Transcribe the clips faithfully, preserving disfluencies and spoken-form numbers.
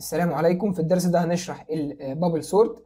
السلام عليكم. في الدرس ده هنشرح البابل سورت.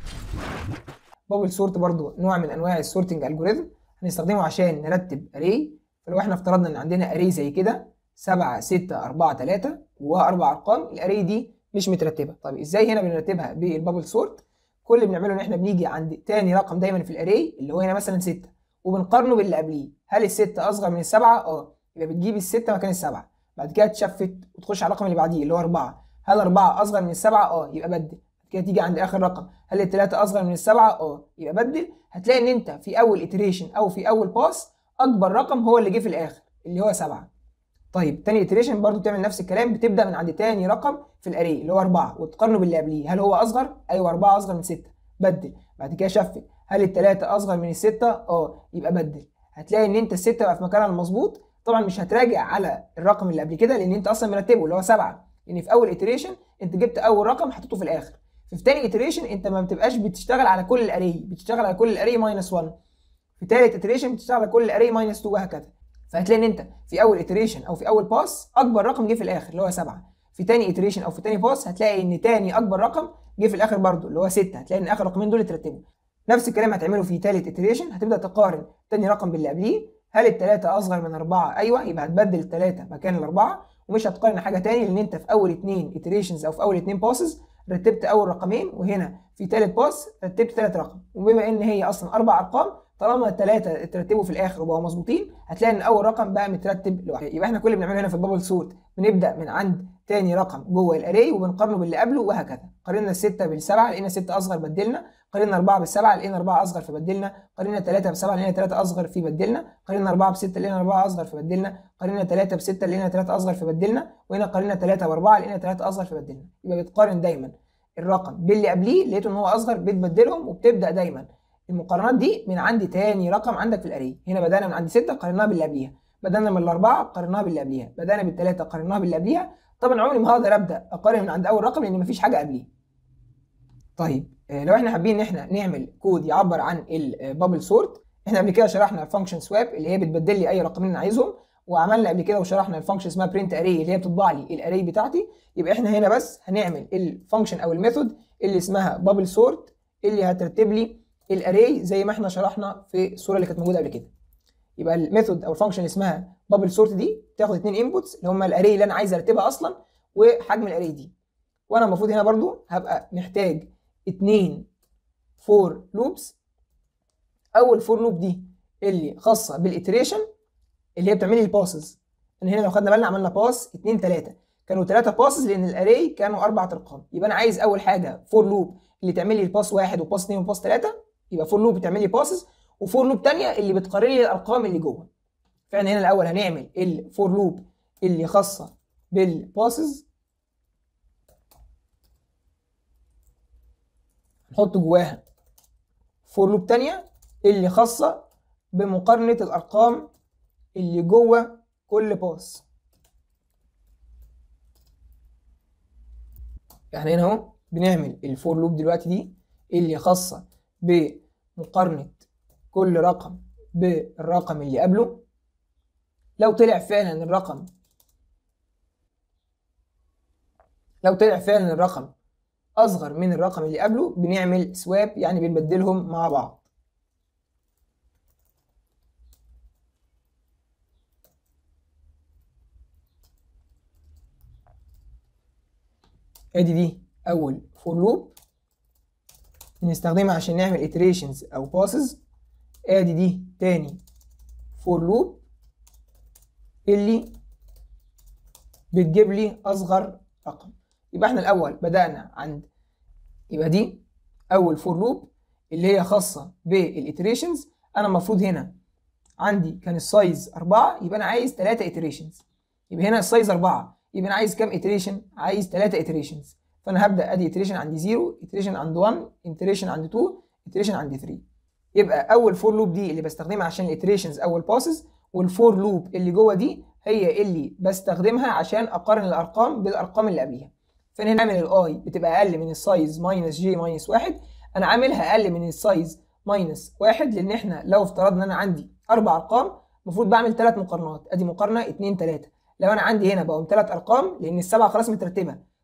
بابل سورت برضو نوع من انواع السورتنج الجوريزم، هنستخدمه عشان نرتب اري. فلو احنا افترضنا ان عندنا اري زي كده سبعة ستة أربعة تلاتة جواها اربع ارقام، الاري دي مش مترتبه. طيب ازاي هنا بنرتبها بالبابل سورت؟ كل اللي بنعمله ان احنا بنيجي عند تاني رقم دايما في الاري اللي هو هنا مثلا ستة، وبنقارنه باللي قبليه. هل الستة اصغر من السبعه؟ اه، يبقى بتجيب الستة مكان السبعه، بعد كده تشفت وتخش على الرقم اللي بعديه اللي هو أربعة. هل أربعة أصغر من السبعة؟ أه، يبقى بدل. كده تيجي عند آخر رقم، هل التلاتة أصغر من السبعة؟ أه، يبقى بدل. هتلاقي إن أنت في أول إتريشن أو في أول باس أكبر رقم هو اللي جه في الآخر اللي هو سبعة. طيب تاني إتريشن برضو بتعمل نفس الكلام، بتبدأ من عند تاني رقم في الأري اللي هو أربعة وتقارنه باللي قبليه. هل هو أصغر؟ أيوه، أربعة أصغر من ستة، بدل. بعد كده شفت، هل التلاتة أصغر من الستة؟ أه، يبقى بدل. هتلاقي إن أنت الستة بقى في مكانها المظبوط. طبعا مش هتراجع على الرقم اللي قبل كده لأن أنت أصلا مرتبه اللي هو سبعة، لان في اول اتريشن انت جبت اول رقم حطيته في الاخر. في تاني اتريشن انت ما بتبقاش بتشتغل على كل الاري، بتشتغل على كل الاري ماينس واحد. في تالت اتريشن بتشتغل على كل الاري ماينس اتنين وهكذا. فهتلاقي ان انت في اول اتريشن او في اول باس اكبر رقم جه في الاخر اللي هو سبعة. في تاني اتريشن او في تاني باس هتلاقي ان تاني اكبر رقم جه في الاخر برضو اللي هو ستة. هتلاقي ان اخر رقمين دول اترتبوا. نفس الكلام هتعمله في تالت اتريشن، هتبدا تقارن تاني رقم باللي قبليه. هل التلاتة اصغر من أربعة؟ ايوه، يبقى هتبدل التلاتة مكان الأربعة، ومش هتقارن حاجه تاني لان انت في اول اتنين اتريشنز او في اول اتنين باسز رتبت اول رقمين، وهنا في تالت باس رتبت تالت رقم. وبما ان هي اصلا اربع ارقام، طالما الثلاثه اترتبوا في الاخر وبقوا مظبوطين هتلاقي ان اول رقم بقى مترتب لوحده. يبقى احنا كل اللي بنعمله هنا في البابل سورت بنبدا من عند تاني رقم جوه الاري وبنقارنه باللي قبله وهكذا. قارنا الستة بالسبعة لقينا ستة اصغر بدلنا، قارنا أربعة بالسبعة لقينا أربعة اصغر فبدلنا، قارنا ثلاثة بسبعة لقينا ثلاثة اصغر فبدلنا، قارنا أربعة بستة لقينا أربعة اصغر فبدلنا، قارنا ثلاثة بستة لقينا ثلاثة اصغر فبدلنا، وهنا قارنا ثلاثة بأربعة لقينا ثلاثة اصغر فبدلنا. يبقى بتقارن دايما الرقم باللي قبليه، لقيته ان هو اصغر بتبدلهم، وبتبدا دايما المقارنات دي من عند تاني رقم عندك في الاري. هنا بدانا من عند ستة قارناها باللي قبليها، بدانا من الأربعة قارناها باللي قبليها، بدانا بالثلاثة قارناها باللي قبليها. طبعا عمري ما هقدر ابدا اقارن من عند اول رقم لان مفيش حاجه قبليه. طيب لو احنا حابين ان احنا نعمل كود يعبر عن البابل سورت، احنا قبل كده شرحنا الفانكشن سواب اللي هي بتبدل لي اي رقمين انا عايزهم، وعملنا قبل كده وشرحنا الفانكشن اسمها برنت اري اللي هي بتطبع لي الاري بتاعتي. يبقى احنا هنا بس هنعمل الفانكشن او الميثود اللي اسمها بابل سورت اللي هترتب لي الاري زي ما احنا شرحنا في الصوره اللي كانت موجوده قبل كده. يبقى الميثود او الفانكشن اللي اسمها بابل سورت دي بتاخد اتنين انبوتس اللي هم الاري اللي انا عايز ارتبها اصلا وحجم الاري دي. وانا المفروض هنا برضو هبقى محتاج اتنين فور لوبس. اول فور لوب دي اللي خاصه بالاتريشن اللي هي بتعمل لي الباسز. ان هنا لو خدنا بالنا عملنا باس اتنين تلاتة، كانوا تلاتة باسز لان الاري كانوا اربع ارقام. يبقى انا عايز اول حاجه فور لوب اللي تعمل لي الباس واحد وباس اتنين وباس تلاتة، يبقى فور لوب بتعمل لي باسز، وفور لوب ثانيه اللي بتقارن لي الارقام اللي جوه. فاحنا هنا الاول هنعمل الفور لوب اللي خاصه بالباسز، نحط جواها فور لوب ثانيه اللي خاصه بمقارنه الارقام اللي جوه كل باس. يعني هنا اهو بنعمل الفور لوب دلوقتي دي اللي خاصه بمقارنه كل رقم بالرقم اللي قبله. لو طلع فعلا الرقم لو طلع فعلا الرقم اصغر من الرقم اللي قبله بنعمل سواب، يعني بنبدلهم مع بعض. ادي دي اول فور لوب بنستخدمها عشان نعمل iterations او passes. ادي دي تاني فور لوب اللي بتجيب لي اصغر رقم. يبقى احنا الاول بدأنا عند، يبقى دي اول فور لوب اللي هي خاصة بالiterations. انا المفروض هنا عندي كان السايز أربعة، يبقى انا عايز تلاتة iterations. يبقى هنا السايز أربعة، يبقى انا عايز كام iteration؟ عايز تلاتة iterations. فانا هبدا ادي iteration عندي صفر، iteration عند واحد، iteration عند اتنين، iteration عند تلاتة. يبقى اول فور لوب دي اللي بستخدمها عشان الاتريشنز او الباسز، والفور لوب اللي جوه دي هي اللي بستخدمها عشان اقارن الارقام بالارقام اللي قبليها. فانا هنا اعمل الاي بتبقى اقل من السايز ماينس جي ماينس واحد، انا عاملها اقل من السايز ماينس واحد لان احنا لو افترضنا ان انا عندي اربع ارقام المفروض بعمل ثلاث مقارنات. ادي مقارنه اتنين تلاتة. لو انا عندي هنا بقوا ثلاث ارقام لان السبعه خلاص مترتبه،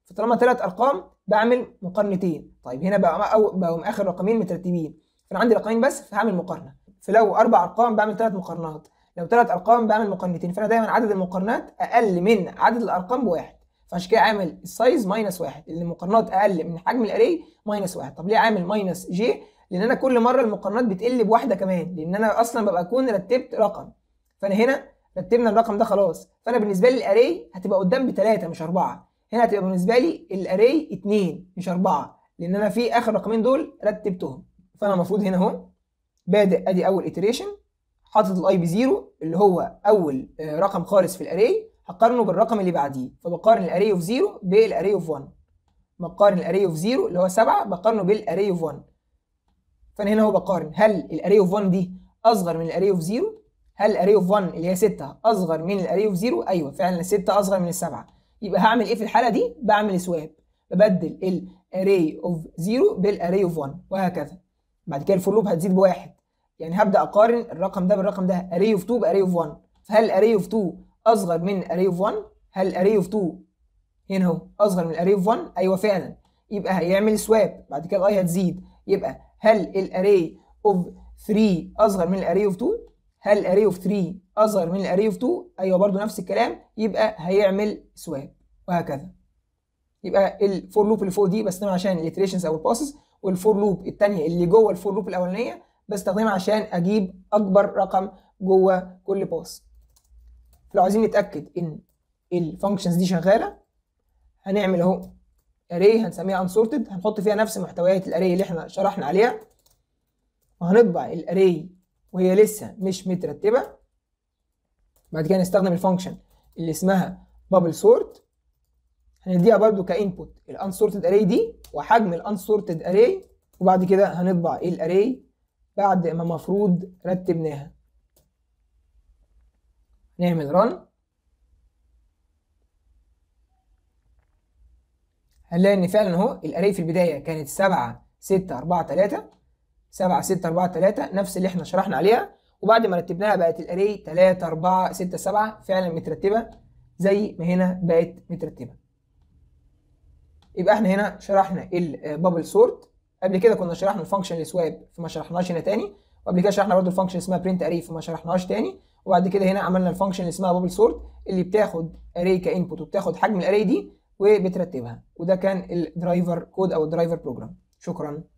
فطالما ثلاث ارقام بعمل مقارنتين. طيب هنا بقى أو بقوا اخر رقمين مترتبين، فانا عندي رقمين بس فهعمل مقارنه. فلو اربع ارقام بعمل ثلاث مقارنات، لو ثلاث ارقام بعمل مقارنتين. فانا دايما عدد المقارنات اقل من عدد الارقام بواحد، فعشان كده عامل السايز ماينس واحد، لان المقارنات اقل من حجم الاري ماينس واحد. طب ليه عامل ماينس جي؟ لان انا كل مره المقارنات بتقل بواحده كمان، لان انا اصلا ببقى اكون رتبت رقم. فانا هنا رتبنا الرقم ده خلاص، فانا بالنسبه لي الاري هتبقى قدام بثلاثه مش اربعه. هنا هتبقى بالنسبه لي الاري اتنين مش اربعه، لان انا في اخر رقمين دول رتبتهم. فانا المفروض هنا اهو بادئ ادي اول iteration، حاطط الاي بزيرو اللي هو اول رقم خالص في الاري، هقارنه بالرقم اللي بعديه. فبقارن الاري اوف زيرو بالاري اوف واحد، بقارن الاري اوف زيرو اللي هو سبعه بقارنه بالاري اوف واحد. فانا هنا هو بقارن هل الاري اوف واحد دي اصغر من الاري اوف زيرو، هل الاري اوف واحد اللي هي ستة اصغر من الاري اوف زيرو؟ ايوه فعلا ستة اصغر من السبعه. يبقى هعمل ايه في الحاله دي؟ بعمل سواب، ببدل الاري اوف زيرو بالاري اوف واحد وهكذا. بعد كده الفور لوب هتزيد بواحد، يعني هبدا اقارن الرقم ده بالرقم ده، اري اوف اتنين باري اوف واحد. فهل الاري اوف اتنين اصغر من اري اوف واحد؟ هل الاري اوف اتنين هنا اهو اصغر من الاري اوف واحد؟ ايوه فعلا. يبقى هيعمل سواب. بعد كده الاي هتزيد، يبقى هل الاري اوف تلاتة اصغر من الاري اوف اتنين؟ هل الاري اوف تلاتة اصغر من الاري اوف اتنين؟ ايوه برضو نفس الكلام، يبقى هيعمل سواب وهكذا. يبقى الفور لوب اللي فوق دي بستخدمها عشان الاتريشنز او الباسز، والفور لوب الثانيه اللي جوه الفور لوب الاولانيه بستخدمها عشان اجيب اكبر رقم جوه كل باس. لو عايزين نتاكد ان الفانكشنز دي شغاله هنعمل اهو اري هنسميها unsorted، هنحط فيها نفس محتويات الاري اللي احنا شرحنا عليها، وهنطبع الاري وهي لسه مش مترتبه. بعد كده نستخدم الفانكشن اللي اسمها bubble sort، هنديها برضو كانبوت الانسورتد اري دي وحجم الانسورتد اري، وبعد كده هنطبع الاري بعد ما المفروض رتبناها. نعمل رن، هنلاقي ان فعلا اهو الاري في البدايه كانت سبعة ستة اربعة تلاتة، سبعة ستة اربعة تلاتة نفس اللي احنا شرحنا عليها، وبعد ما رتبناها بقت الاري تلاتة اربعة ستة سبعة فعلا مترتبه زي ما هنا بقت مترتبه. يبقى احنا هنا شرحنا البابل سورت. قبل كده كنا شرحنا الفانكشن السواب فما شرحناش هنا تاني، وقبل كده شرحنا برضو الفانكشن اسمها برنت اري فما شرحناهاش تاني، وبعد كده هنا عملنا الفانكشن اللي اسمها بابل سورت اللي بتاخد اري كانبوت وبتاخد حجم الاري دي وبترتبها، وده كان الدرايفر كود او الدرايفر بروجرام. شكرا.